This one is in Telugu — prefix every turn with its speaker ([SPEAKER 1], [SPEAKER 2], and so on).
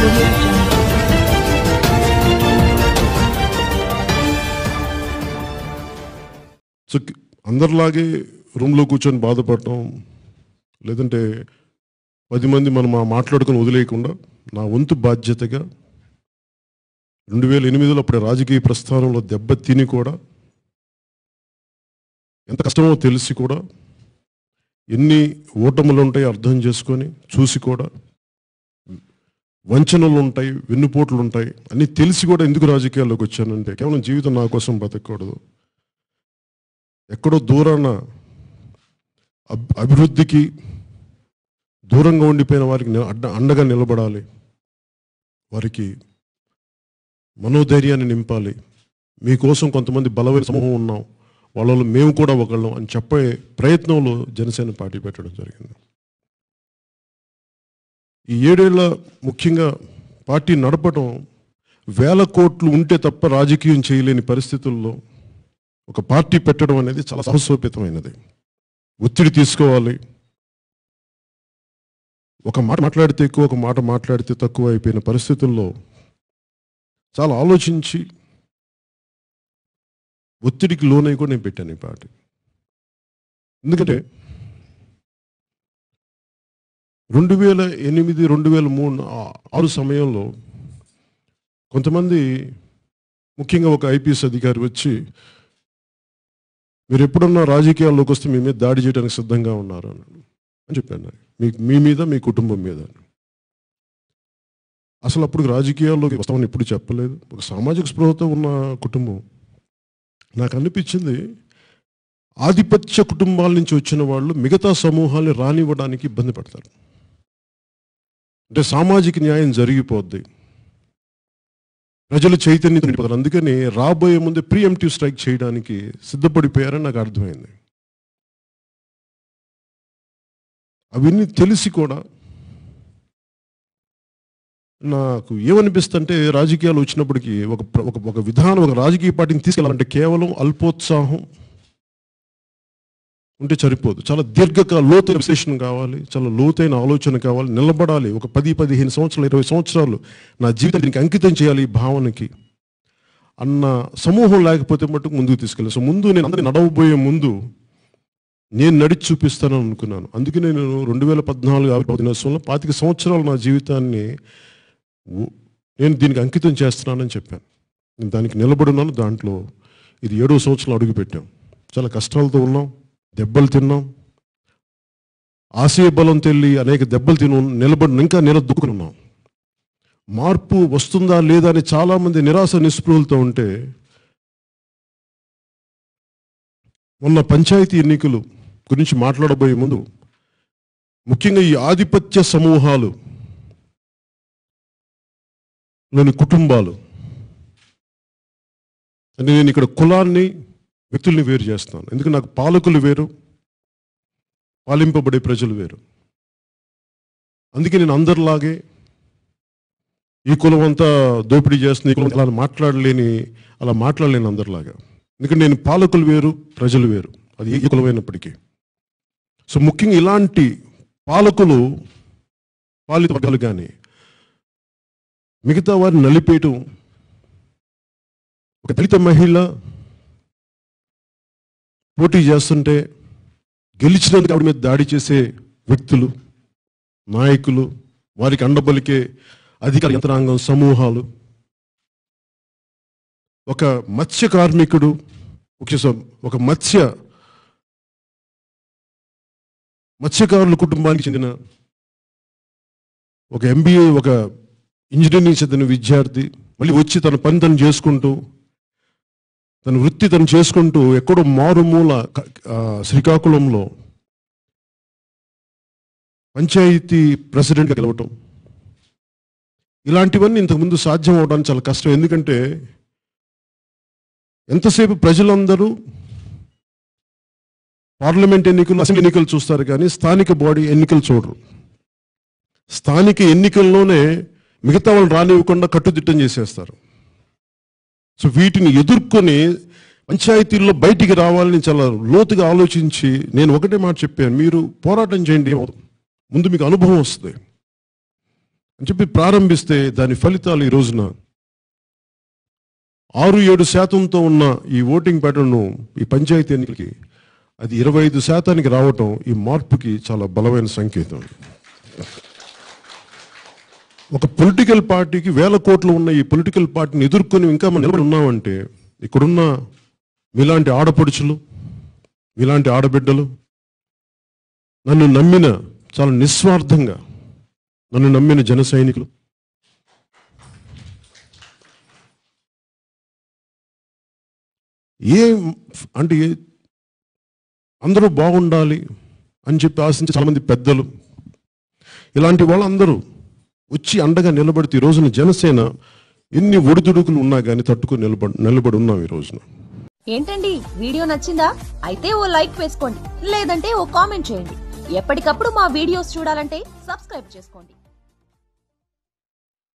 [SPEAKER 1] audio jungle.
[SPEAKER 2] సో అందరిలాగే రూమ్లో కూర్చొని బాధపడటం లేదంటే 10 మంది మనం మాట్లాడుకొని వదిలేయకుండా నా వంతు బాధ్యతగా 2008లో అప్పుడే రాజకీయ ప్రస్థానంలో దెబ్బ తిని కూడా ఎంత కష్టమో తెలిసి కూడా ఎన్ని ఓటములు ఉంటాయి అర్థం చేసుకొని చూసి కూడా వంచనలు ఉంటాయి, వెన్నుపోట్లు ఉంటాయి అన్నీ తెలిసి కూడా ఎందుకు రాజకీయాల్లోకి వచ్చానంటే కేవలం జీవితం నా కోసం బతకూడదు, ఎక్కడో దూరాన అభివృద్ధికి దూరంగా ఉండిపోయిన వారికి అండగా నిలబడాలి, వారికి మనోధైర్యాన్ని నింపాలి, మీకోసం కొంతమంది బలమైన సమూహం ఉన్నాం, వాళ్ళలో మేము కూడా ఒకళ్ళం అని చెప్పే ప్రయత్నంలో జనసేన పార్టీ పెట్టడం జరిగింది. ఈ 7 ఏళ్ళ ముఖ్యంగా పార్టీ నడపడం వేల కోట్లు ఉంటే తప్ప రాజకీయం చేయలేని పరిస్థితుల్లో ఒక పార్టీ పెట్టడం అనేది చాలా సాహసోపేతమైనది. ఒత్తిడి తీసుకోవాలి, ఒక మాట మాట్లాడితే ఎక్కువ, ఒక మాట మాట్లాడితే తక్కువ అయిపోయిన పరిస్థితుల్లో చాలా ఆలోచించి ఒత్తిడికి లోనై కూడా నేను పెట్టాను ఈ పార్టీ. ఎందుకంటే 2008, 2003, 2006 సమయంలో కొంతమంది ముఖ్యంగా ఒక ఐపీఎస్ అధికారి వచ్చి మీరు ఎప్పుడన్నా రాజకీయాల్లోకి వస్తే మీ మీద దాడి చేయడానికి సిద్ధంగా ఉన్నారు అని చెప్పాను. మీ మీద, మీ కుటుంబం మీద. అసలు అప్పుడు రాజకీయాల్లోకి వస్తామని ఎప్పుడు చెప్పలేదు. ఒక సామాజిక స్పృహతో ఉన్న కుటుంబం. నాకు అనిపించింది ఆధిపత్య కుటుంబాల నుంచి వచ్చిన వాళ్ళు మిగతా సమూహాన్ని రానివ్వడానికి ఇబ్బంది పడతారు. అంటే సామాజిక న్యాయం జరిగిపోద్ది, ప్రజలు చైతన్యం నిండిపోతారు. అందుకని రాబోయే ముందే ప్రీఎంప్టివ్ స్ట్రైక్ చేయడానికి సిద్ధపడిపోయారని నాకు అర్థమైంది. అవన్నీ తెలిసి కూడా నాకు ఏమనిపిస్తుంటే రాజకీయాలు వచ్చినప్పటికీ ఒక విధానం, ఒక రాజకీయ పార్టీని తీసుకెళ్ళాలంటే కేవలం అల్పోత్సాహం ఉంటే సరిపోదు. చాలా లోతైన విశ్లేషణ కావాలి, చాలా లోతైన ఆలోచన కావాలి, నిలబడాలి. ఒక 10, 15 సంవత్సరాలు, 20 సంవత్సరాలు నా జీవితం దీనికి అంకితం చేయాలి ఈ భావనకి అన్న సమూహం లేకపోతే మటుకు ముందుకు తీసుకెళ్ళాలి. సో ముందు నేను అందరినీ నడవబోయే ముందు నేను నడిచి చూపిస్తానని అనుకున్నాను. అందుకే నేను 2014 ఆవిర్భావ దినోత్సవంలో 25 సంవత్సరాలు నా జీవితాన్ని నేను దీనికి అంకితం చేస్తున్నానని చెప్పాను. నేను దానికి నిలబడున్నాను. దాంట్లో ఇది 7వ సంవత్సరం అడుగు పెట్టాం. చాలా కష్టాలతో ఉన్నాం, దెబ్బలు తిన్నాం, ఆశయ బలం తెల్లి అనేక దెబ్బలు నిలబడి ఇంకా నిలదొక్కుని ఉన్నాం. మార్పు వస్తుందా లేదా అని చాలామంది నిరాశ నిస్పృహలతో ఉంటే మొన్న పంచాయతీ ఎన్నికలు గురించి మాట్లాడబోయే ముందు ముఖ్యంగా ఈ ఆధిపత్య సమూహాలు లోని కుటుంబాలు అంటే నేను ఇక్కడ కులాన్ని, వ్యక్తుల్ని వేరు చేస్తాను. ఎందుకంటే నాకు పాలకులు వేరు, పాలింపబడే ప్రజలు వేరు. అందుకే నేను అందరిలాగే ఈ కులం అంతా దోపిడీ చేస్తుంది, ఈ కులం అలా మాట్లాడలేను అందరిలాగా. ఎందుకంటే నేను పాలకులు వేరు, ప్రజలు వేరు, అది ఏ కులమైనప్పటికీ. సో ముఖ్యంగా ఇలాంటి పాలకులు, పాలిత వర్గాలు కానీ మిగతా వారిని నలిపేయటం, ఒక దళిత మహిళ పోటీ చేస్తుంటే గెలిచినందుకు ఆవిడ మీద దాడి చేసే వ్యక్తులు, నాయకులు, వారికి అండబలికే అధికార యంత్రాంగం, సమూహాలు, ఒక మత్స్య కార్మికుడు, ఒక మత్స్యకారుల కుటుంబానికి చెందిన ఒక MBA, ఒక ఇంజనీరింగ్ చదివిన విద్యార్థి మళ్ళీ వచ్చి తన పని తను చేసుకుంటూ, తన వృత్తి తను చేసుకుంటూ ఎక్కడో మారుమూల శ్రీకాకుళంలో పంచాయతీ ప్రెసిడెంట్గా గెలవటం, ఇలాంటివన్నీ ఇంతకుముందు సాధ్యం అవడానికి చాలా కష్టం. ఎందుకంటే ఎంతసేపు ప్రజలందరూ పార్లమెంట్ ఎన్నికలు, అసెంబ్లీ ఎన్నికలు చూస్తారు కానీ స్థానిక బాడీ ఎన్నికలు చూడరు. స్థానిక ఎన్నికల్లోనే మిగతా వాళ్ళు రానివ్వకుండా కట్టుదిట్టం చేసేస్తారు. సో వీటిని ఎదుర్కొని పంచాయతీల్లో బయటికి రావాలని చాలా లోతుగా ఆలోచించి నేను ఒకటే మాట చెప్పాను, మీరు పోరాటం చేయండి, ముందు మీకు అనుభవం వస్తుంది. అని చెప్పి ప్రారంభిస్తే దాని ఫలితాలు ఈ రోజున 6-7% ఉన్న ఈ ఓటింగ్ ప్యాటర్న్ను ఈ పంచాయతీ ఎన్నికలకి అది 25% రావటం ఈ మార్పుకి చాలా బలమైన సంకేతం. ఒక పొలిటికల్ పార్టీకి 1000 కోట్లు ఉన్న ఈ పొలిటికల్ పార్టీని ఎదుర్కొని ఇంకా మనం నిలబడి ఉన్నామంటే ఇక్కడున్న మీలాంటి ఆడపడుచులు, మీలాంటి ఆడబిడ్డలు, నన్ను నమ్మిన చాలా నిస్వార్థంగా నన్ను నమ్మిన జన సైనికులు, అంటే అందరూ బాగుండాలి అని చెప్పి ఆశించే చాలామంది పెద్దలు, ఇలాంటి వాళ్ళందరూ వచ్చి అండగా నిలబడితే ఈ రోజున జనసేన ఎన్ని ఒడిదుడుకులు ఉన్నా కానీ తట్టుకుని నిలబడి ఉన్నాం ఈ రోజున.
[SPEAKER 1] ఏంటండి, వీడియో నచ్చిందా? అయితే ఓ లైక్ వేసుకోండి, లేదంటే ఓ కామెంట్ చేయండి. ఎప్పటికప్పుడు మా వీడియోస్ చూడాలంటే సబ్స్క్రైబ్ చేసుకోండి.